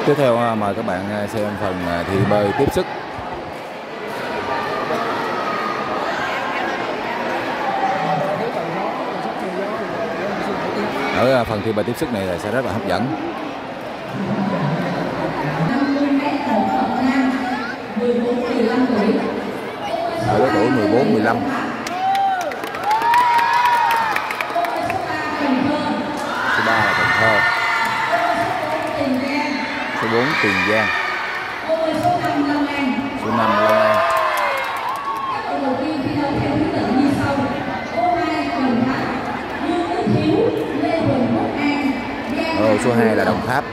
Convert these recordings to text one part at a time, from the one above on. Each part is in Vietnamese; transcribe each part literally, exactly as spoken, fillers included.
Tiếp theo mời các bạn xem phần thi bơi tiếp sức. Ở phần thi bơi tiếp sức này là sẽ rất là hấp dẫn. Ở lứa tuổi mười bốn mười lăm. Số ba là Cần Thơ. Số bốn Tiền Giang. Số năm Long An. Ô, số hai là Đồng Tháp.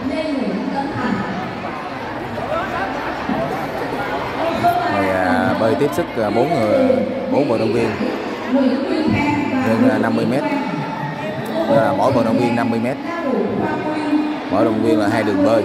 Này à, bơi tiếp sức bốn người bốn vận động viên nhân năm mươi mét. À, mỗi vận động viên năm mươi mét. Mỗi vận động viên là hai đường bơi.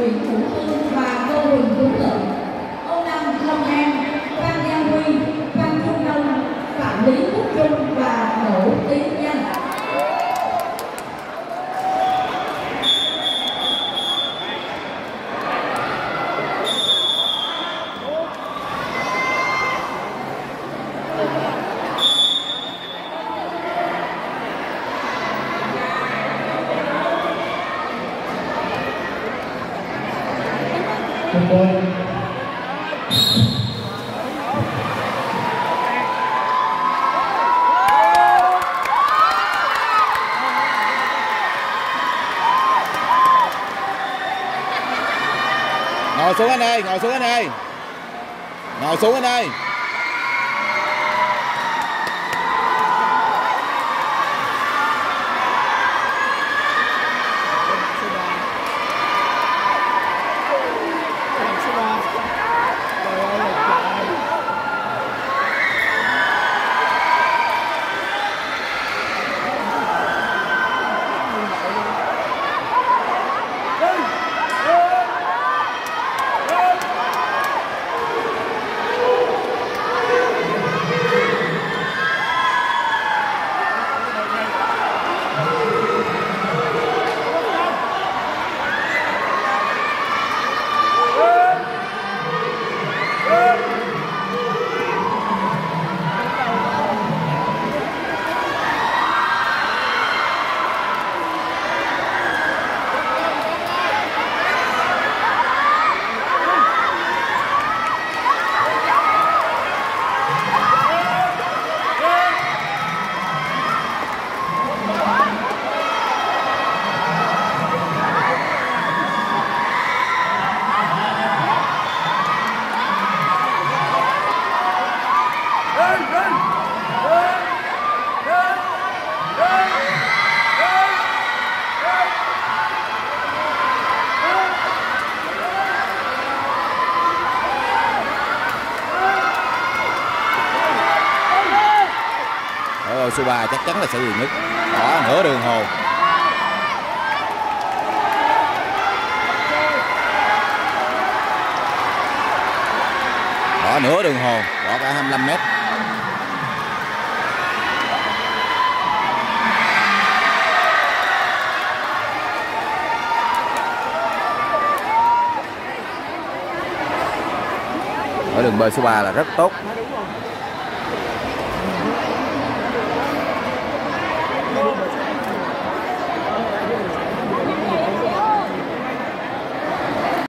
Ngồi xuống anh ơi, ngồi xuống anh ơi. Ngồi xuống anh ơi. Số ba chắc chắn là sẽ đi nhất. Đó, nửa đường hồ. Đó, nửa đường hồ. Đó, cả hai mươi lăm mét. Ở đường bơi số ba là rất tốt.